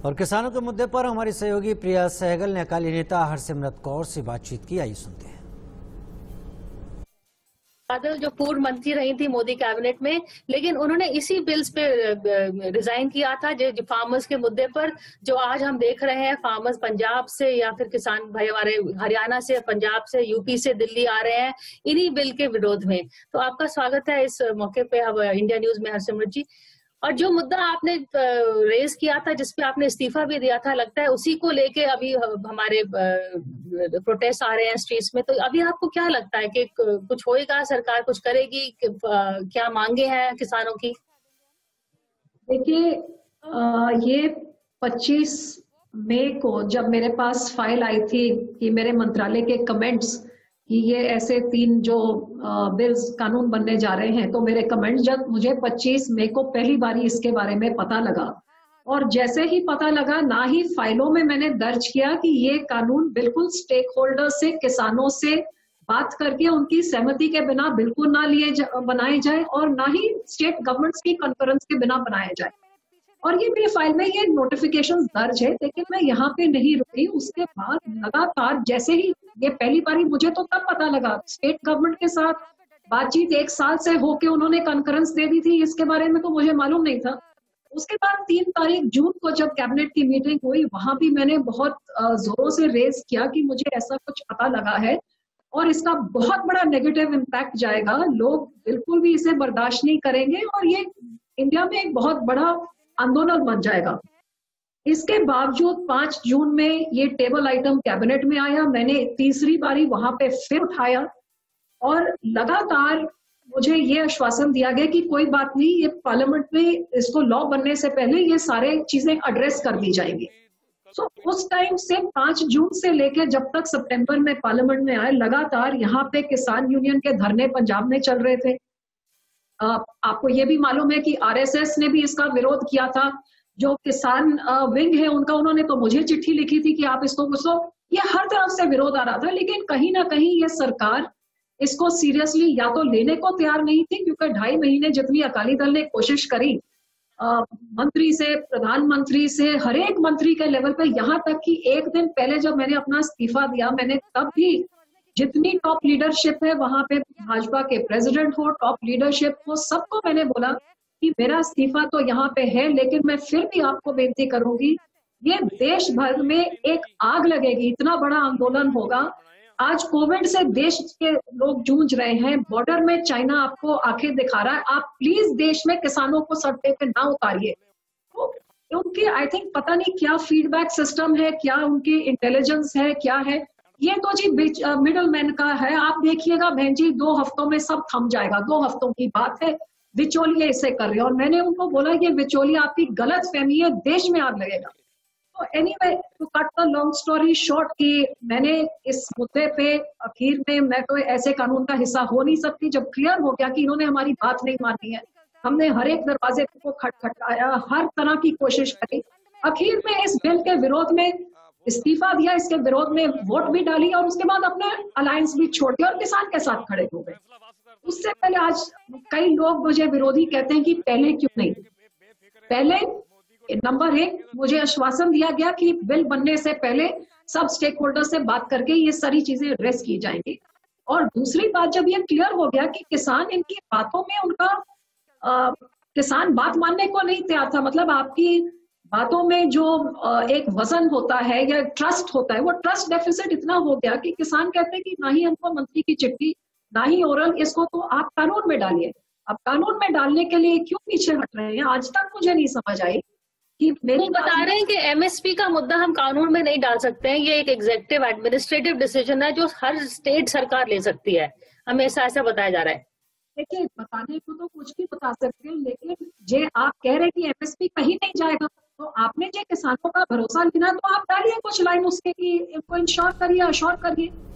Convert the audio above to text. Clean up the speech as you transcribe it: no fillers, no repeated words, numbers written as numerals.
और किसानों के मुद्दे पर हमारी सहयोगी प्रिया सहगल ने अकाली नेता हरसिमरत कौर से बातचीत की। आइए सुनते हैं। बादल जो पूर्व मंत्री रही थी मोदी कैबिनेट में, लेकिन उन्होंने इसी बिल्स पे रिजाइन किया था जो फार्मर्स के मुद्दे पर, जो आज हम देख रहे हैं। फार्मर्स पंजाब से या फिर किसान भाई हमारे हरियाणा से, पंजाब से, यूपी से दिल्ली आ रहे हैं इन्हीं बिल के विरोध में। तो आपका स्वागत है इस मौके पे इंडिया न्यूज में, हरसिमरत जी। और जो मुद्दा आपने रेज किया था, जिसपे आपने इस्तीफा भी दिया था, लगता है उसी को लेके अभी हमारे प्रोटेस्ट आ रहे हैं स्ट्रीट्स में। तो अभी आपको क्या लगता है कि कुछ होएगा, सरकार कुछ करेगी, क्या मांगे हैं किसानों की? देखिए, ये 25 मई को जब मेरे पास फाइल आई थी कि मेरे मंत्रालय के कमेंट्स कि ये ऐसे 3 जो बिल्स कानून बनने जा रहे हैं, तो मेरे कमेंट्स जब मुझे 25 मई को पहली बारी इसके बारे में पता लगा, और जैसे ही पता लगा ना ही फाइलों में मैंने दर्ज किया कि ये कानून बिल्कुल स्टेक होल्डर से, किसानों से बात करके उनकी सहमति के बिना बिल्कुल ना बनाए जाए, और ना ही स्टेट गवर्नमेंट्स की कॉन्फ्रेंस के बिना बनाए जाए। और ये मेरे फाइल में ये नोटिफिकेशन दर्ज है। लेकिन मैं यहाँ पे नहीं रुकी, उसके बाद लगातार जैसे ही ये पहली बारी मुझे तो तब पता लगा, स्टेट गवर्नमेंट के साथ बातचीत 1 साल से होके उन्होंने कॉन्फ्रेंस दे दी थी, इसके बारे में तो मुझे मालूम नहीं था। उसके बाद 3 तारीख जून को जब कैबिनेट की मीटिंग हुई, वहां भी मैंने बहुत जोरों से रेज किया कि मुझे ऐसा कुछ पता लगा है और इसका बहुत बड़ा नेगेटिव इम्पैक्ट जाएगा, लोग बिल्कुल भी इसे बर्दाश्त नहीं करेंगे और ये इंडिया में एक बहुत बड़ा आंदोलन बन जाएगा। इसके बावजूद 5 जून में ये टेबल आइटम कैबिनेट में आया, मैंने तीसरी बारी वहां पे फिर उठाया और लगातार मुझे ये आश्वासन दिया गया कि कोई बात नहीं, ये पार्लियामेंट में इसको लॉ बनने से पहले ये सारे चीजें एड्रेस कर दी जाएंगी। तो उस टाइम से 5 जून से लेकर जब तक सितंबर में पार्लियामेंट में आए, लगातार यहाँ पे किसान यूनियन के धरने पंजाब में चल रहे थे। आपको ये भी मालूम है कि आरएसएस ने भी इसका विरोध किया था। जो किसान विंग है उनका, उन्होंने तो मुझे चिट्ठी लिखी थी कि आप इसको घुसो। ये हर तरफ से विरोध आ रहा था, लेकिन कहीं ना कहीं ये सरकार इसको सीरियसली या तो लेने को तैयार नहीं थी, क्योंकि 2.5 महीने जितनी अकाली दल ने कोशिश करी, मंत्री से, प्रधानमंत्री से, हर एक मंत्री के लेवल पे, यहाँ तक कि एक दिन पहले जब मैंने अपना इस्तीफा दिया, मैंने तब भी जितनी टॉप लीडरशिप है वहां पे, भाजपा के प्रेसिडेंट हो, टॉप लीडरशिप हो, सबको मैंने बोला कि मेरा इस्तीफा तो यहाँ पे है, लेकिन मैं फिर भी आपको बेनती करूंगी, ये देश भर में एक आग लगेगी, इतना बड़ा आंदोलन होगा। आज कोविड से देश के लोग जूझ रहे हैं, बॉर्डर में चाइना आपको आंखें दिखा रहा है, आप प्लीज देश में किसानों को सड़के पे ना उतारिए। तो उनकी आई थिंक पता नहीं क्या फीडबैक सिस्टम है, क्या उनकी इंटेलिजेंस है, क्या है, ये तो जी मिडल मैन का है। आप देखिएगा बहन जी, 2 हफ्तों में सब थम जाएगा, 2 हफ्तों की बात है। विचोलिए इसे कर रहे हैं, और मैंने उनको बोला ये विचोलिया आपकी गलत फहमी है, देश में आग लगेगा। तो anyway, to cut the long story short, कि मैंने इस मुद्दे पे आखिर में, मैं तो ऐसे कानून का हिस्सा हो नहीं सकती। जब क्लियर हो गया कि इन्होंने हमारी बात नहीं मानी है, हमने हर एक दरवाजे को खटखटाया, हर तरह की कोशिश करी, आखिर में इस बिल के विरोध में इस्तीफा दिया, इसके विरोध में वोट भी डाली, और उसके बाद अपने अलायंस भी छोड़ दिया और किसान के साथ खड़े हो गए। उससे पहले आज कई लोग मुझे विरोधी कहते हैं कि पहले क्यों नहीं। पहले नंबर 1, मुझे आश्वासन दिया गया कि बिल बनने से पहले सब स्टेक होल्डर से बात करके ये सारी चीजें एड्रेस की जाएंगी। और दूसरी बात, जब ये क्लियर हो गया कि किसान इनकी बातों में, उनका किसान बात मानने को नहीं तैयार था, मतलब आपकी बातों में जो एक वजन होता है या ट्रस्ट होता है, वो ट्रस्ट डेफिसिट इतना हो गया कि किसान कहते हैं कि ना ही हमको मंत्री की चिट्ठी, ना ही ओरल, इसको तो आप कानून में डालिए। अब कानून में डालने के लिए क्यों पीछे हट रहे हैं, आज तक मुझे नहीं समझ आई। कि मेरी बता रहे हैं कि एमएसपी का मुद्दा हम कानून में नहीं डाल सकते हैं, ये एक एग्जीक्यूटिव एडमिनिस्ट्रेटिव डिसीजन है जो हर स्टेट सरकार ले सकती है, हमेशा ऐसा बताया जा रहा है। देखिए, बताने को तो कुछ भी बता सकते हैं, लेकिन जे आप कह रहे हैं कि एमएसपी कहीं नहीं जाएगा, तो आपने जो किसानों का भरोसा लेना, तो आप डालिए कुछ लाइन उसके कि इनको इंश्योर करिए, अश्योर करिए।